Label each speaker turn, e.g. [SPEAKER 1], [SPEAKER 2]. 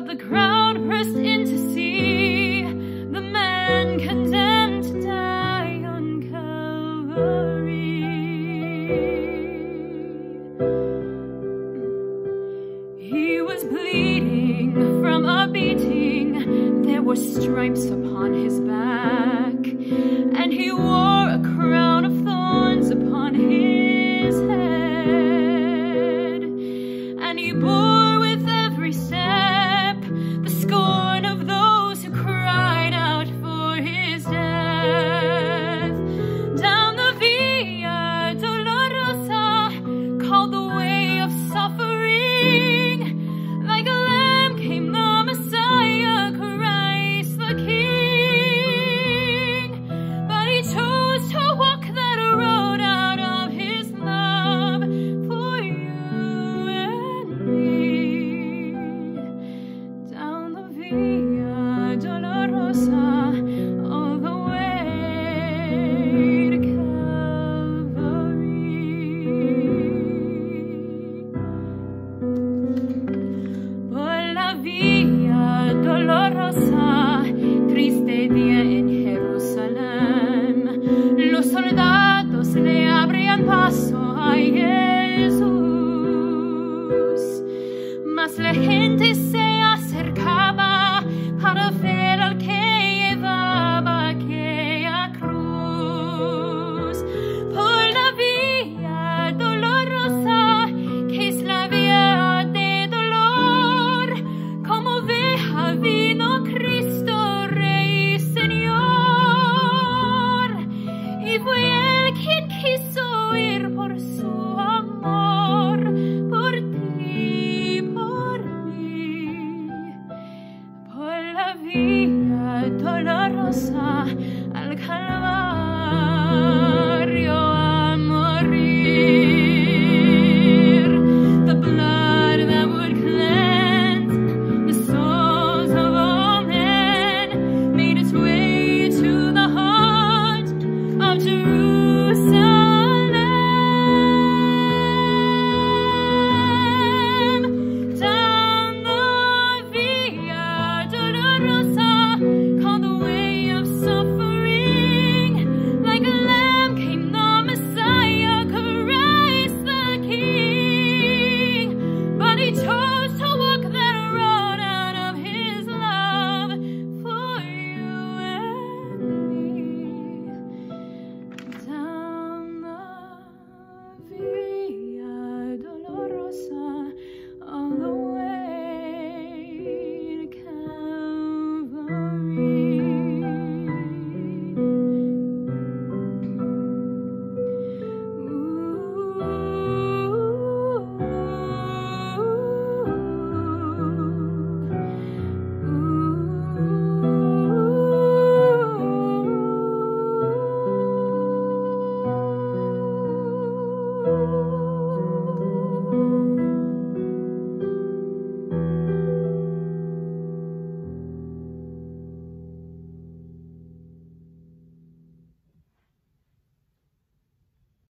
[SPEAKER 1] but the crowd pressed in to see the man condemned to die on Calvary. He was bleeding from a beating, there were stripes upon his back, and he wore a crown of thorns upon his head, and he bore with every step the scorn of those who cried out for his death. Down the Via Dolorosa, called the way of suffering, like a lamb came the Messiah, Christ the King. But he chose to walk that road out of his love for you and me. Down the Via Dolorosa, all the way to Calvary. Por la Via Dolorosa, triste día en Jerusalén, los soldados le abrían paso a Jesús, mas la gente